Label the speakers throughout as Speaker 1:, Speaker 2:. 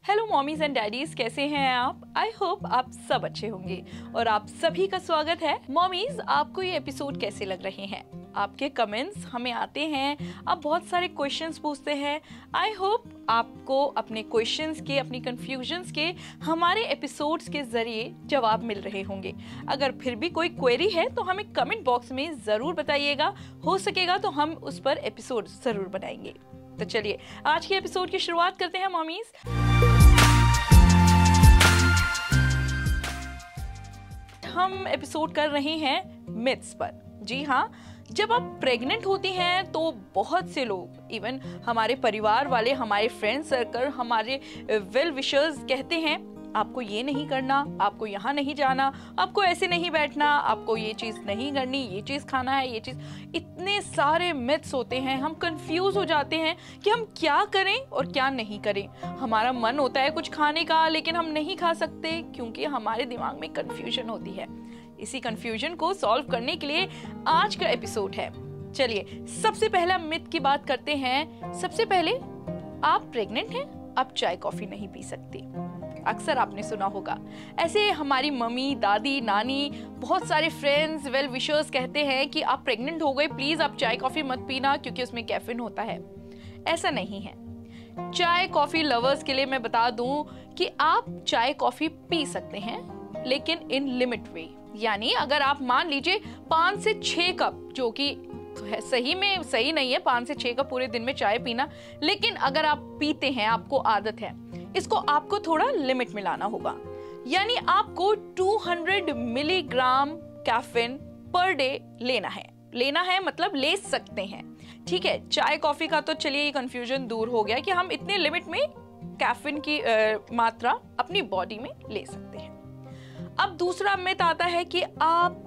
Speaker 1: Hello mommies and daddies, कैसे हैं आप? आई होप आप सब अच्छे होंगे और आप सभी का स्वागत है। मॉमीज, आपको ये एपिसोड कैसे लग रहे हैं? आपके कमेंट्स हमें आते हैं, आप बहुत सारे क्वेश्चंस पूछते हैं। आई होप आपको अपने क्वेश्चंस के, अपनी कंफ्यूजन्स के हमारे एपिसोड्स के जरिए जवाब मिल रहे होंगे। अगर फिर भी कोई क्वेरी है तो हमें कमेंट बॉक्स में जरूर बताइएगा, हो सकेगा तो हम उस पर एपिसोड जरूर बनाएंगे। तो चलिए आज के एपिसोड की शुरुआत करते हैं मॉमीज। हम एपिसोड कर रहे हैं मिथ्स पर। जी हाँ, जब आप प्रेग्नेंट होती हैं तो बहुत से लोग, इवन हमारे परिवार वाले, हमारे फ्रेंड सर्कल, हमारे वेल विशर्स कहते हैं आपको ये नहीं करना, आपको यहाँ नहीं जाना, आपको ऐसे नहीं बैठना, आपको ये चीज़ नहीं करनी, ये चीज़ खाना है, ये चीज़। इतने सारे मिथ्स होते हैं, हम कंफ्यूज हो जाते हैं कि हम क्या करें और क्या नहीं करें। हमारा मन होता है कुछ खाने का, लेकिन हम नहीं खा सकते क्योंकि हमारे दिमाग में कंफ्यूजन होती है। इसी कंफ्यूजन को सॉल्व करने के लिए आज का एपिसोड है। चलिए सबसे पहला मिथ की बात करते हैं। सबसे पहले, आप प्रेग्नेंट हैं, आप चाय कॉफी नहीं पी सकती। अक्सर आपने सुना होगा। ऐसे हमारी मम्मी, दादी, नानी, बहुत सारे फ्रेंड्स, वेल विशर्स कहते हैं कि आप प्रेग्नेंट हो गए, प्लीज आप चाय कॉफी मत पीना क्योंकि उसमें कैफीन होता है। ऐसा नहीं है। चाय कॉफी लवर्स के लिए मैं बता दूं कि आप चाय कॉफी पी सकते हैं, लेकिन इन लिमिट वे। यानी अगर आप मान लीजिए 5 से 6 कप, जो कि सही में सही नहीं है 5 से 6 कप पूरे दिन में चाय पीना, लेकिन अगर आप पीते हैं, आपको आदत है, इसको आपको थोड़ा लिमिट में लाना होगा। यानी आपको 200 मिलीग्राम कैफीन पर डे लेना है मतलब ले सकते हैं। ठीक है, चाय कॉफी का तो चलिए ये कंफ्यूजन दूर हो गया कि हम इतने लिमिट में कैफीन की मात्रा अपनी बॉडी में ले सकते हैं। अब दूसरा मिथ आता है कि आप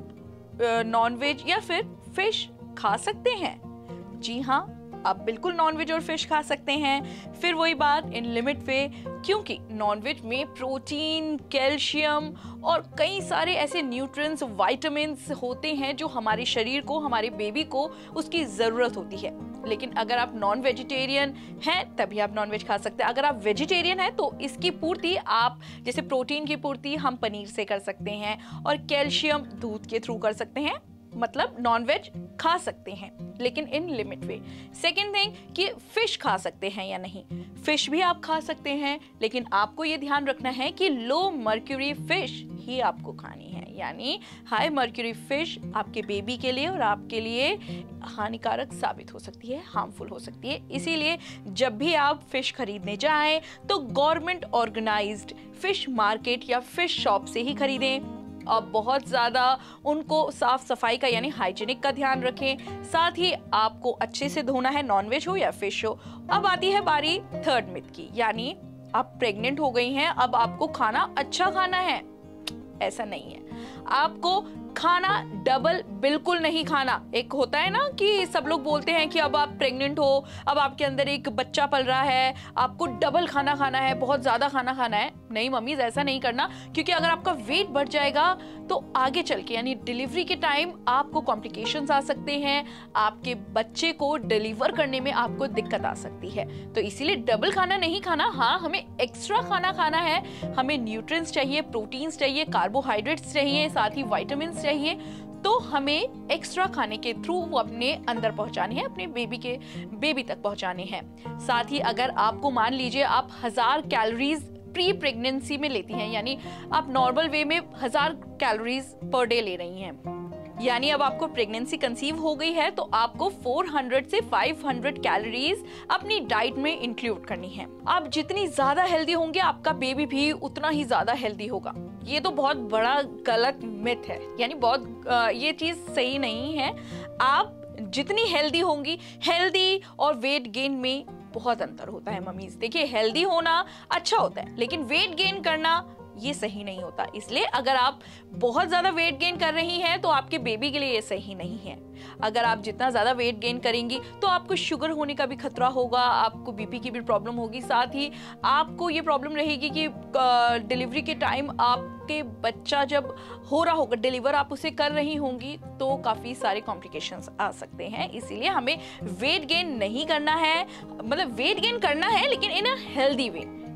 Speaker 1: नॉनवेज या फिर फिश खा सकते हैं। जी हाँ, आप बिल्कुल नॉनवेज और फिश खा सकते हैं। फिर वही बात, इन लिमिट पे, क्योंकि नॉनवेज में प्रोटीन, कैल्शियम और कई सारे ऐसे न्यूट्रिएंट्स, विटामिन्स होते हैं जो हमारे शरीर को, हमारे बेबी को उसकी जरूरत होती है। लेकिन अगर आप नॉन वेजिटेरियन हैं तभी आप नॉनवेज खा सकते हैं। अगर आप वेजिटेरियन हैं तो इसकी पूर्ति आप, जैसे प्रोटीन की पूर्ति हम पनीर से कर सकते हैं और कैल्शियम दूध के थ्रू कर सकते हैं। मतलब नॉनवेज खा सकते हैं लेकिन in limit way. Second thing कि फिश खा सकते हैं या नहीं। फिश भी आप खा सकते हैं, लेकिन आपको ये ध्यान रखना है कि लो मर्क्यूरी फिश ही आपको खानी है। यानी हाई मर्क्यूरी फिश आपके बेबी के लिए और आपके लिए हानिकारक साबित हो सकती है, हार्मफुल हो सकती है। इसीलिए जब भी आप फिश खरीदने जाएं तो गवर्नमेंट ऑर्गेनाइज्ड फिश मार्केट या फिश शॉप से ही खरीदें। अब बहुत ज़्यादा उनको साफ सफाई का यानी हाइजीनिक का ध्यान रखें। साथ ही आपको अच्छे से धोना है, नॉनवेज हो या फिश हो। अब आती है बारी थर्ड मिथ की, यानी आप प्रेग्नेंट हो गई हैं, अब आपको खाना अच्छा खाना है। ऐसा नहीं है। आपको खाना डबल बिल्कुल नहीं खाना। एक होता है ना कि सब लोग बोलते हैं कि अब आप प्रेग्नेंट हो, अब आपके अंदर एक बच्चा पल रहा है, आपको डबल खाना खाना है, बहुत ज्यादा खाना खाना है। नहीं मम्मीज, ऐसा नहीं करना, क्योंकि अगर आपका वेट बढ़ जाएगा तो आगे चल के यानी डिलीवरी के टाइम आपको कॉम्प्लिकेशंस आ सकते हैं, आपके बच्चे को डिलीवर करने में आपको दिक्कत आ सकती है। तो इसीलिए डबल खाना नहीं खाना। हाँ, हमें एक्स्ट्रा खाना खाना है, हमें न्यूट्रिएंट्स चाहिए, प्रोटीन्स चाहिए, कार्बोहाइड्रेट्स चाहिए, साथ ही विटामिन्स चाहिए। तो हमें एक्स्ट्रा खाने के थ्रू वो अपने अंदर पहुंचाने हैं, अपने बेबी तक पहुंचाने हैं। साथ ही अगर आपको मान लीजिए आप 1000 कैलोरीज प्री प्रेगनेंसी में लेती हैं, यानी आप नॉर्मल वे में 1000 कैलोरीज पर डे ले रही हैं, यानी अब आपको प्रेगनेंसी कंसीव हो गई है तो आपको 400 से 500 कैलोरीज अपनी डाइट में इंक्लूड करनी है। आप जितनी ज्यादा हेल्दी होंगे आपका बेबी भी उतना ही ज्यादा हेल्दी होगा। ये तो बहुत बड़ा गलत मिथ है, यानी बहुत ये चीज सही नहीं है। आप जितनी हेल्दी होंगी, हेल्दी और वेट गेन में बहुत अंतर होता है मम्मीज। देखिए, हेल्दी होना अच्छा होता है लेकिन वेट गेन करना ये सही नहीं होता। इसलिए अगर आप बहुत ज्यादा वेट गेन कर रही हैं तो आपके बेबी के लिए ये सही नहीं है। अगर आप जितना ज्यादा वेट गेन करेंगी तो आपको शुगर होने का भी खतरा होगा, आपको बीपी की भी प्रॉब्लम होगी। साथ ही आपको ये प्रॉब्लम रहेगी कि डिलीवरी के टाइम आपके बच्चा जब हो रहा होगा, डिलीवर आप उसे कर रही होंगी, तो काफी सारे कॉम्प्लिकेशंस आ सकते हैं। इसीलिए हमें वेट गेन नहीं करना है, मतलब वेट गेन करना है लेकिन इन a healthy way.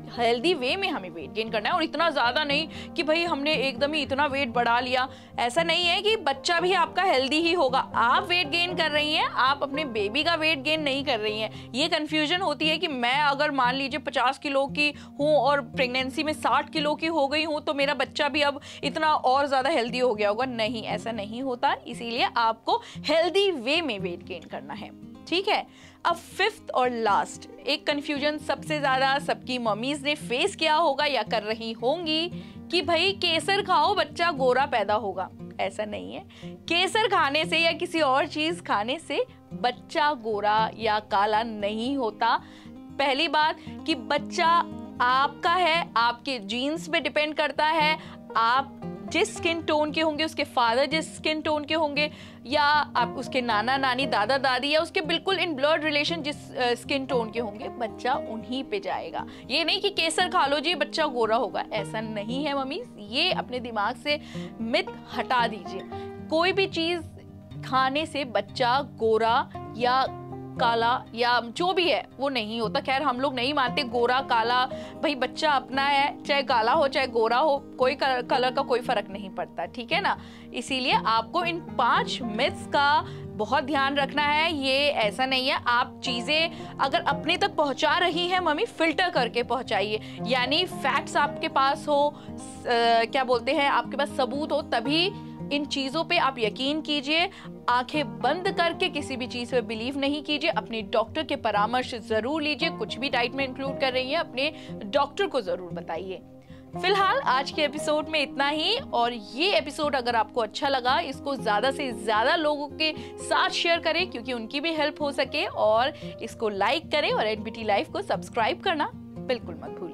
Speaker 1: Healthy way में हमें वेट गेन करना है, और इतना ज़्यादा नहीं कि भाई हमने एकदम ही इतना वेट बढ़ा लिया। ऐसा नहीं है कि बच्चा भी आपका हेल्दी ही होगा। आप वेट गेन कर रही हैं, आप अपने बेबी का वेट गेन नहीं कर रही हैं। ये कन्फ्यूजन होती है कि मैं अगर मान लीजिए 50 किलो की हूँ और प्रेगनेंसी में 60 किलो की हो गई हूँ तो मेरा बच्चा भी अब इतना और ज़्यादा हेल्दी हो गया होगा। नहीं, ऐसा नहीं होता। इसीलिए आपको हेल्दी वे में वेट गेन करना है, ठीक है। अब फिफ्थ और लास्ट एक कंफ्यूजन सबसे ज्यादा सबकी मम्मीज ने फेस किया होगा या कर रही होंगी कि भाई केसर खाओ बच्चा गोरा पैदा होगा। ऐसा नहीं है। केसर खाने से या किसी और चीज खाने से बच्चा गोरा या काला नहीं होता। पहली बात कि बच्चा आपका है, आपके जीन्स पे डिपेंड करता है। आप जिस स्किन टोन के होंगे, उसके फादर जिस स्किन टोन के होंगे, या आप उसके नाना नानी दादा दादी या उसके बिल्कुल इन ब्लड रिलेशन जिस स्किन टोन के होंगे, बच्चा उन्हीं पे जाएगा। ये नहीं कि केसर खा लो जी बच्चा गोरा होगा, ऐसा नहीं है मम्मी। ये अपने दिमाग से मिथ हटा दीजिए। कोई भी चीज खाने से बच्चा गोरा या काला या जो भी है वो नहीं होता। खैर हम लोग नहीं मानते गोरा काला, भाई बच्चा अपना है, चाहे काला हो चाहे गोरा हो, कोई कलर का कोई फर्क नहीं पड़ता, ठीक है ना। इसीलिए आपको इन 5 मिथ्स का बहुत ध्यान रखना है। ये ऐसा नहीं है, आप चीजें अगर अपने तक पहुंचा रही हैं मम्मी, फिल्टर करके पहुंचाइए। यानी फैक्ट्स आपके पास हो, क्या बोलते हैं, आपके पास सबूत हो, तभी इन चीजों पे आप यकीन कीजिए। आंखें बंद करके किसी भी चीज पे बिलीव नहीं कीजिए। अपने डॉक्टर के परामर्श जरूर लीजिए। कुछ भी डाइट में इंक्लूड कर रही है अपने डॉक्टर को जरूर बताइए। फिलहाल आज के एपिसोड में इतना ही, और ये एपिसोड अगर आपको अच्छा लगा, इसको ज्यादा से ज्यादा लोगों के साथ शेयर करें क्योंकि उनकी भी हेल्प हो सके, और इसको लाइक करें और एनबीटी लाइफ को सब्सक्राइब करना बिल्कुल मत भूलिए।